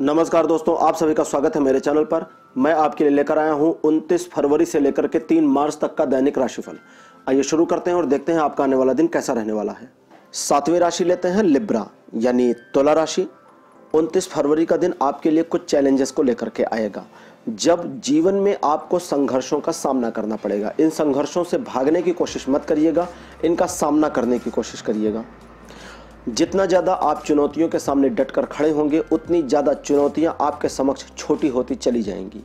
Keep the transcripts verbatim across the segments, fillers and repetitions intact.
नमस्कार दोस्तों, आप सभी का स्वागत है मेरे चैनल पर। मैं आपके लिए लेकर आया हूं उनतीस फरवरी से लेकर के तीन मार्च तक का दैनिक राशिफल। आइए शुरू करते हैं और देखते हैं आपका आने वाला दिन कैसा रहने वाला है। सातवीं राशि लेते हैं लिब्रा यानी तुला राशि। उनतीस फरवरी का दिन आपके लिए कुछ चैलेंजेस को लेकर के आएगा, जब जीवन में आपको संघर्षों का सामना करना पड़ेगा। इन संघर्षों से भागने की कोशिश मत करिएगा, इनका सामना करने की कोशिश करिएगा। जितना ज़्यादा आप चुनौतियों के सामने डटकर खड़े होंगे, उतनी ज़्यादा चुनौतियां आपके समक्ष छोटी होती चली जाएंगी।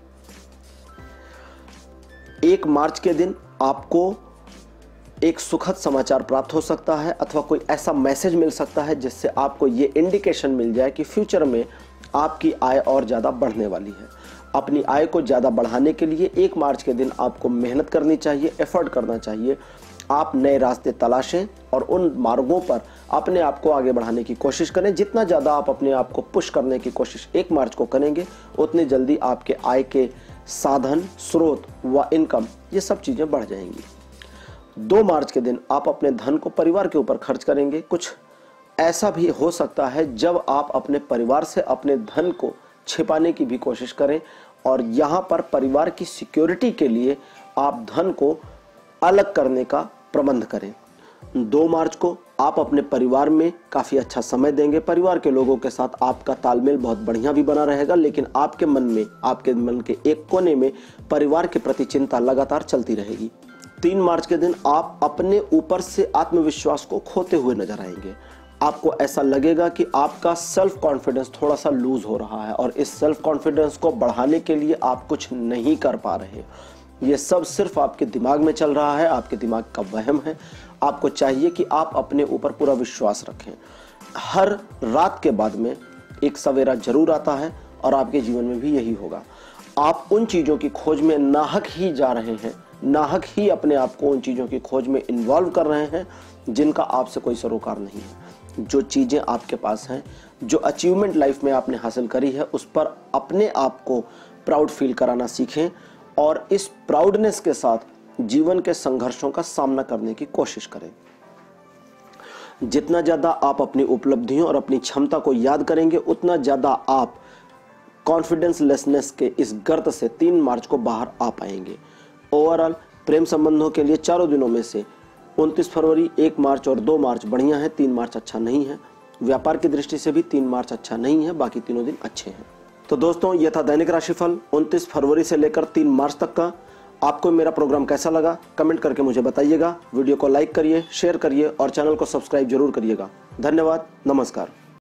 एक मार्च के दिन आपको एक सुखद समाचार प्राप्त हो सकता है अथवा कोई ऐसा मैसेज मिल सकता है जिससे आपको ये इंडिकेशन मिल जाए कि फ्यूचर में आपकी आय और ज़्यादा बढ़ने वाली है। अपनी आय को ज़्यादा बढ़ाने के लिए एक मार्च के दिन आपको मेहनत करनी चाहिए, एफर्ट करना चाहिए। आप नए रास्ते तलाशें और उन मार्गों पर अपने आप को आगे बढ़ाने की कोशिश करें। जितना ज़्यादा आप अपने आप को पुश करने की कोशिश एक मार्च को करेंगे, उतनी जल्दी आपके आय के साधन, स्रोत व इनकम ये सब चीज़ें बढ़ जाएंगी। दो मार्च के दिन आप अपने धन को परिवार के ऊपर खर्च करेंगे। कुछ ऐसा भी हो सकता है जब आप अपने परिवार से अपने धन को छिपाने की भी कोशिश करें और यहाँ पर परिवार की सिक्योरिटी के लिए आप धन को अलग करने का प्रबंध करें। दो मार्च को आप अपने परिवार में काफ़ी अच्छा समय देंगे। परिवार के लोगों के साथ आपका तालमेल बहुत बढ़िया भी बना रहेगा, लेकिन आपके मन में, आपके मन के एक कोने में परिवार के प्रति चिंता लगातार चलती रहेगी। तीन मार्च के दिन आप अपने ऊपर से आत्मविश्वास को खोते हुए नजर आएंगे। आपको ऐसा लगेगा कि आपका सेल्फ कॉन्फिडेंस थोड़ा सा लूज हो रहा है और इस सेल्फ कॉन्फिडेंस को बढ़ाने के लिए आप कुछ नहीं कर पा रहे। ये सब सिर्फ आपके दिमाग में चल रहा है, आपके दिमाग का वहम है। आपको चाहिए कि आप अपने ऊपर पूरा विश्वास रखें। हर रात के बाद में एक सवेरा जरूर आता है और आपके जीवन में भी यही होगा। आप उन चीज़ों की खोज में नाहक ही जा रहे हैं, नाहक ही अपने आप को उन चीज़ों की खोज में इन्वॉल्व कर रहे हैं जिनका आपसे कोई सरोकार नहीं है। जो चीज़ें आपके पास हैं, जो अचीवमेंट लाइफ में आपने हासिल करी है, उस पर अपने आप को प्राउड फील कराना सीखें और इस प्राउडनेस के साथ जीवन के संघर्षों का सामना करने की कोशिश करें। जितना ज़्यादा आप अपनी उपलब्धियों और अपनी क्षमता को याद करेंगे, उतना ज़्यादा आप कॉन्फिडेंस लेसनेस के इस गर्त से तीन मार्च को बाहर आ पाएंगे। ओवरऑल प्रेम संबंधों के लिए चारों दिनों में से उनतीस फरवरी, एक मार्च और दो मार्च बढ़िया है, तीन मार्च अच्छा नहीं है। व्यापार की दृष्टि से भी तीन मार्च अच्छा नहीं है, बाकी तीनों दिन अच्छे हैं। तो दोस्तों, यह था दैनिक राशिफल उनतीस फरवरी से लेकर तीन मार्च तक का। आपको मेरा प्रोग्राम कैसा लगा कमेंट करके मुझे बताइएगा। वीडियो को लाइक करिए, शेयर करिए और चैनल को सब्सक्राइब जरूर करिएगा। धन्यवाद, नमस्कार।